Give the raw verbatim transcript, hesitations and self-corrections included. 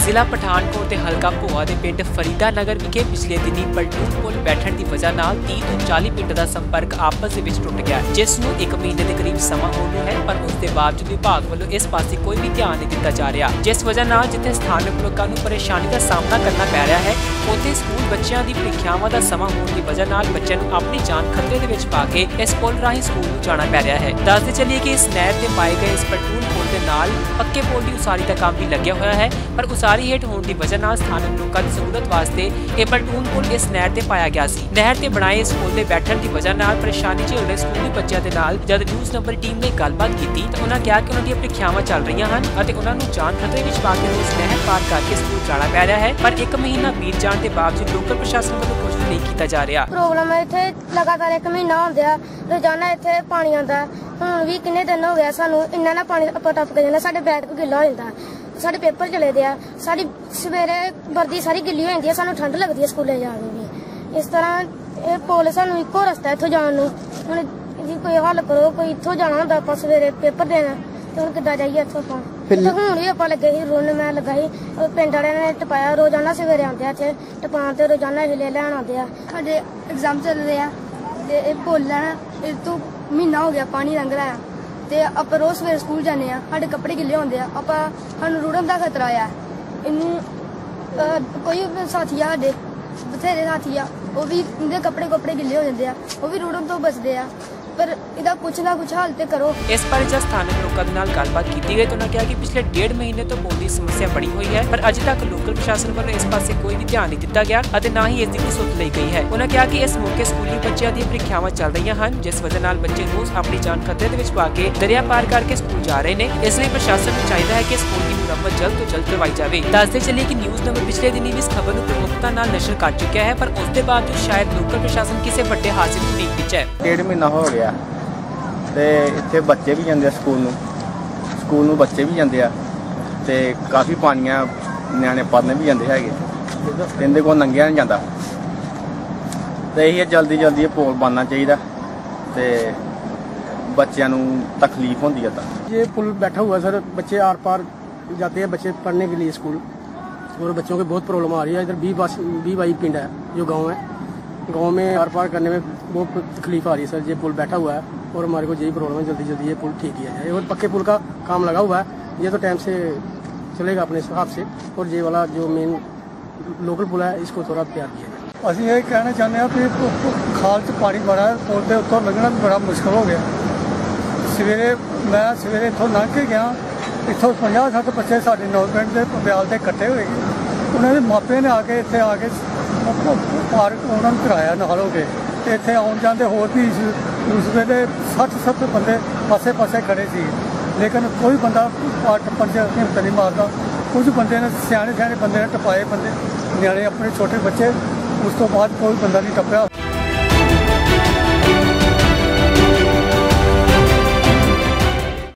ਜ਼ਿਲ੍ਹਾ ਪਠਾਨਕੋਟ ਦੇ ਹਲਕਾ ਭੋਆ ਦੇ ਪਿੰਡ ਫਰੀਦਾ ਨਗਰ ਵਿਖੇ ਪਿਛਲੇ ਦਿਨੀ ਪਲਟੂਨ ਪੁਲ ਬੈਠਣ ਦੀ ਵਜ੍ਹਾ ਨਾਲ ਤੀਹ ਤੋਂ ਚਾਲੀ ਪਿੰਡ ਦਾ ਸੰਪਰਕ ਆਪਸ ਦੇ ਵਿੱਚ ਟੁੱਟ ਗਿਆ, ਜਿਸ ਨੂੰ ਇੱਕ ਮਹੀਨੇ ਦੇ ਕਰੀਬ ਸਮਾਂ ਹੋਣ ਨੂੰ ਹੈ, ਪਰ ਉਸ ਦੇ ਬਾਵਜੂਦ ਵਿਭਾਗ ਵੱਲੋਂ ਇਸ ਪਾਸੇ ਕੋਈ ਵੀ ਧਿਆਨ ਨਹੀਂ ਦਿੱਤਾ ਜਾ ਰਿਹਾ, ਜਿਸ ਵਜ੍ਹਾ ਨਾਲ ਜਿੱਥੇ ਸਥਾਨਕ ਲੋਕਾਂ ਨੂੰ ਪਰੇਸ਼ਾਨੀ ਦਾ ਸਾਹਮਣਾ ਕਰਨਾ ਪੈ ਰਿਹਾ ਹੈ, ਉੱਥੇ ਸਕੂਲ ਬੱਚਿਆਂ ਦੀ ਪ੍ਰੀਖਿਆਵਾਂ ਦਾ ਸਮਾਂ ਹੋਣ ਦੀ ਵਜ੍ਹਾ ਨਾਲ ਬੱਚਿਆਂ ਨੂੰ ਆਪਣੀ ਜਾਨ ਖਤਰੇ ਦੇ ਵਿੱਚ ਪਾ ਕੇ ਇਸ ਪੁਲ ਰਾਹੀਂ ਸਕੂਲ ਨੂੰ ਜਾਣਾ ਪੈ ਰਿਹਾ ਹੈ। ਦੱਸਦੇ ਚੱਲੀਏ ਕਿ ਇਸ ਨਹਿਰ ਤੇ ਪਾਏ ਗਏ ਇਸ ਪਲਟੂਨ ਪੁਲ ਦੇ ਨਾਲ ਪੱਕੇ ਪੁਲ ਦੀ ਉਸਾਰੀ ਦਾ ਕੰਮ ਵੀ ਲੱਗਿਆ ਹੋਇਆ ਹੈ, ਪਰ ਉਸਾਰੀ ਹੇਠ ਹੋਣ ਦੀ ਵਜ੍ਹਾ ਨਾਲ ਸਥਾਨਕ ਲੋਕਾਂ ਦੀ ਸਹੂਲਤ ਵਾਸਤੇ ਇਹ ਪਲਟੂਨ ਪੁਲ ਇਸ ਨਹਿਰ ਤੇ ਪਾਇਆ ਗਿਆ ਸੀ। ਨਹਿਰ ਤੇ ਬਣਾਏ ਇਸ ਪੁਲ ਦੇ ਬੈਠਣ ਦੀ ਵਜ੍ਹਾ ਨਾਲ ਪਰੇਸ਼ਾਨੀ ਝੇਲ ਰਹੇ ਸਕੂਲੀ ਬੱਚਿਆਂ ਦੇ ਨਾਲ ਜਦ ਨਿਊਜ਼ ਨੰਬਰ ਟੀਮ ਨੇ ਗੱਲਬਾਤ ਕੀਤੀ ਤਾਂ ਉਹਨਾਂ ਕਿਹਾ ਕਿ ਉਹਨਾਂ ਦੀਆਂ ਪ੍ਰੀਖਿਆਵਾਂ ਚੱਲ ਰਹੀਆਂ ਹਨ ਅਤੇ ਉਹਨਾਂ ਨੂੰ ਜਾਨ ਖਤਰੇ ਵਿੱਚ ਪਾ ਕੇ ਇਸ ਨਹਿਰ ਪਾਰ ਕਰਕੇ ਸਕੂਲ ਜਾਣਾ ਪੈ ਰਿਹਾ ਹੈ, ਪਰ ਇੱਕ ਮਹੀਨਾ ਬੀਤ ਜਾਣ ਦੇ ਬਾਵਜੂਦ ਲੋਕਲ ਪ੍ਰਸ਼ਾਸਨ ਵੱਲੋਂ ਕੁਝ ਨਹੀਂ ਕੀਤਾ ਜਾ ਰਿਹਾ। ਪ੍ਰੋਬਲਮ ਹੈ ਇੱਥੇ ਲਗਾਤਾਰ ਇੱਕ ਮਹੀਨਾ ਹੁੰਦਿਆ ਰੋਜ਼ਾਨਾ ਇੱਥੇ ਪਾਣੀ ਆਉਂਦਾ, ਹੁਣ ਵੀ ਕਿੰਨੇ ਦਿਨ ਹੋ ਗਏ ਸਾਨੂੰ ਇੰਨਾ ਨਾ ਪਾਣੀ ਆਪਾਂ ਟੱਪ ਕੇ ਜਾਂਦਾ, ਸਾਡੇ ਬੈਗ ਗਿੱਲਾ ਹੋ ਜਾਂਦਾ, ਸਾਡੇ ਪੇਪਰ ਚਲੇ ਦੇ ਆ, ਸਾਡੀ ਸਵੇਰੇ ਵਰਦੀ ਸਾਰੀ ਗਿੱਲੀ ਹੋ ਜਾਂਦੀ ਹੈ, ਸਾਨੂੰ ਠੰਡ ਲੱਗਦੀ ਹੈ ਸਕੂਲੇ ਜਾ ਕੇ ਵੀ। ਇਸ ਤਰ੍ਹਾਂ ਇਹ ਪੁਲ ਸਾਨੂੰ ਇੱਕੋ ਰਸਤਾ ਇੱਥੋਂ ਜਾਣ ਨੂੰ, ਹੁਣ ਜੀ ਕੋਈ ਹੱਲ ਕਰੋ, ਕੋਈ ਇੱਥੋਂ ਜਾਣਾ ਹੁੰਦਾ ਆਪਾਂ ਸਵੇਰੇ ਪੇਪਰ ਦੇਣਾ ਤੇ ਹੁਣ ਕਿੱਦਾਂ ਜਾਈਏ ਇੱਥੋਂ ਆਪਾਂ। ਹੁਣ ਵੀ ਆਪਾਂ ਲੱਗੇ ਸੀ ਰੋਣ, ਮੈਂ ਲੱਗਾ ਸੀ ਪਿੰਡ ਵਾਲਿਆਂ ਨੇ ਟਪਾਇਆ, ਰੋਜ਼ਾਨਾ ਸਵੇਰੇ ਆਉਂਦੇ ਆ ਇੱਥੇ ਟਪਾਉਣ ਤੇ ਰੋਜ਼ਾਨਾ ਹਿਲੇ ਲੈਣ ਆਉਂਦੇ ਆ। ਸਾਡੇ ਐਗਜ਼ਾਮ ਚੱਲ ਰਹੇ ਆ ਤੇ ਇਹ ਪੁਲ ਲੈਣਾ ਇਹ ਤੋਂ ਮਹੀਨਾ ਹੋ ਗਿਆ ਪਾਣੀ ਲੰਘ ਰਿਹਾ ਤੇ ਆਪਾਂ ਰੋਜ਼ ਸਵੇਰੇ ਸਕੂਲ ਜਾਂਦੇ ਆ, ਸਾਡੇ ਕੱਪੜੇ ਗਿੱਲੇ ਹੁੰਦੇ ਆ, ਆਪਾਂ ਸਾਨੂੰ ਰੁੜਨ ਦਾ ਖਤਰਾ ਆ। ਇਹਨੂੰ ਕੋਈ ਸਾਥੀ ਆ ਸਾਡੇ ਬਥੇਰੇ ਸਾਥੀ ਆ, ਉਹ ਵੀ ਇਹਦੇ ਕੱਪੜੇ ਕੱਪੜੇ ਗਿੱਲੇ ਹੋ ਜਾਂਦੇ ਆ, ਉਹ ਵੀ ਰੁੜਨ ਤੋਂ ਬਚਦੇ ਆ, ਪਰ ਇਹਦਾ ਕੁਛ ਨਾ ਕੁਛ ਹੱਲ ਤੇ ਕਰੋ। ਇਸ ਬਾਰੇ ਜਦ ਸਥਾਨਕ ਲੋਕਾਂ ਦੇ ਨਾਲ ਗੱਲਬਾਤ ਕੀਤੀ ਗਈ ਤਾਂ ਉਹਨਾਂ ਕਿਹਾ ਕਿ ਪਿਛਲੇ ਡੇਢ ਮਹੀਨੇ ਤੋਂ ਪੁਲ ਦੀ ਸਮੱਸਿਆ ਬਣੀ ਹੋਈ ਹੈ, ਪਰ ਅਜੇ ਤੱਕ ਲੋਕਲ ਪ੍ਰਸ਼ਾਸਨ ਵੱਲੋਂ ਇਸ ਪਾਸੇ ਕੋਈ ਵੀ ਧਿਆਨ ਨਹੀਂ ਦਿੱਤਾ ਗਿਆ ਅਤੇ ਨਾ ਹੀ ਇਸ ਦੀ ਕੋਈ ਸੁਧ ਲਈ ਗਈ ਹੈ। ਉਹਨਾਂ ਕਿਹਾ ਕਿ ਇਸ ਮੌਕੇ ਸਕੂਲੀ ਬੱਚਿਆਂ ਦੀਆਂ ਪ੍ਰੀਖਿਆਵਾਂ ਚੱਲ ਰਹੀਆਂ ਹਨ, ਜਿਸ ਵਜ੍ਹਾ ਨਾਲ ਬੱਚੇ ਰੋਜ਼ ਆਪਣੀ ਜਾਨ ਖਤਰੇ ਦੇ ਵਿੱਚ ਪਾ ਕੇ ਦਰਿਆ ਪਾਰ ਕਰਕੇ ਸਕੂਲ ਜਾ ਰਹੇ ਨੇ, ਇਸ ਲਈ ਪ੍ਰਸ਼ਾਸਨ ਨੂੰ ਚਾਹੀਦਾ ਹੈ ਕਿ ਸਕੂਲ ਦੀ ਮੁਰੰਮਤ ਜਲਦ ਤੋਂ ਜਲਦ ਕਰਵਾਈ ਜਾਵੇ। ਦੱਸਦੇ ਚੱਲੀਏ ਕਿ ਨਿਊਜ਼ ਨੰਬਰ ਪਿਛਲੇ ਦਿਨੀ ਵੀ ਇਸ ਖਬਰ ਨੂੰ ਪ੍ਰਮੁਖਤਾ ਨਾਲ ਨਸ਼ਰ ਕਰ ਚੁੱਕਿਆ ਹੈ, ਪਰ ਉਸ ਦੇ ਬਾਵਜੂਦ ਸ਼ਾਇਦ ਲੋਕਲ ਪ੍ਰਸ਼ਾਸਨ ਕਿਸੇ ਵੱਡੇ ਹਾਦਸੇ ਦੀ ਉਡੀਕ ਵਿੱਚ ਹੈ। ਡੇਢ ਮਹੀਨਾ ਹੋ ਗਿਆ ਤੇ ਇੱਥੇ ਬੱਚੇ ਵੀ ਜਾਂਦੇ ਆ ਸਕੂਲ ਨੂੰ ਸਕੂਲ ਨੂੰ ਬੱਚੇ ਵੀ ਜਾਂਦੇ ਆ ਤੇ ਕਾਫੀ ਪਾਣੀਆਂ ਨਿਆਣੇ ਪੜ੍ਹਨ ਵੀ ਜਾਂਦੇ ਹੈਗੇ, ਇਹਦੇ ਕੋਲ ਲੰਘਿਆ ਨਹੀਂ ਜਾਂਦਾ ਤੇ ਇਹ ਜਲਦੀ ਜਲਦੀ ਇਹ ਪੁਲ ਬਣਨਾ ਚਾਹੀਦਾ ਤੇ बच्चों को तकलीफ होती है। ये पुल बैठा हुआ है सर, बच्चे आर पार जाते हैं बच्चे पढ़ने के लिए स्कूल, और बच्चों को बहुत प्रॉब्लम आ रही है। इधर बी बस बी बाई पिंड है जो गांव है, गांव में आर पार करने में बहुत तकलीफ आ रही है सर। ये पुल बैठा हुआ है और हमारे को यही प्रॉब्लम है, जल्दी जल्दी ये पुल ठीक किया जाए। और पक्के पुल का काम लगा हुआ है, ये तो टाइम से चलेगा अपने हिसाब से, और ये वाला जो मेन लोकल पुल है इसको थोड़ा तैयार किया जाए। ਅਸੀਂ ਇਹ ਕਹਿਣਾ ਚਾਹੁੰਦੇ ਹਾਂ ਕਿ ਖਾਲ 'ਚ ਪਾਣੀ ਬੜਾ ਹੈ, ਪੁਲ ਦੇ ਉੱਤੋਂ ਲੰਘਣਾ ਵੀ ਬੜਾ ਮੁਸ਼ਕਲ ਹੋ ਗਿਆ। ਸਵੇਰੇ ਮੈਂ ਸਵੇਰੇ ਇੱਥੋਂ ਲੰਘ ਕੇ ਗਿਆ, ਇੱਥੋਂ ਪੰਜਾਹ ਸੱਠ ਬੱਚੇ ਸਾਡੇ ਨੌ ਪਿੰਡ ਦੇ ਬਿਆਲ ਦੇ ਇਕੱਠੇ ਹੋਏ, ਉਹਨਾਂ ਦੇ ਮਾਪਿਆਂ ਨੇ ਆ ਕੇ ਇੱਥੇ ਆ ਕੇ ਪਾਰਕ ਉਹਨਾਂ ਨੂੰ ਕਰਾਇਆ ਨਾਲ ਹੋ ਕੇ, ਅਤੇ ਇੱਥੇ ਆਉਣ ਜਾਂਦੇ ਹੋਰ ਵੀ ਉਸ ਵੇਲੇ ਸੱਠ ਸੱਤਰ ਬੰਦੇ ਪਾਸੇ ਪਾਸੇ ਖੜ੍ਹੇ ਸੀ, ਲੇਕਿਨ ਕੋਈ ਬੰਦਾ ਟੱਪਣ 'ਚ ਹਿੰਮਤ ਨਹੀਂ ਮਾਰਦਾ। ਕੁਝ ਬੰਦੇ ਨੇ ਸਿਆਣੇ ਸਿਆਣੇ ਬੰਦੇ ਨੇ ਟਪਾਏ, ਬੰਦੇ ਨਿਆਣੇ ਆਪਣੇ ਛੋਟੇ ਬੱਚੇ, ਉਸ ਤੋਂ ਬਾਅਦ ਕੋਈ ਬੰਦਾ ਨਹੀਂ ਟੱਪਿਆ।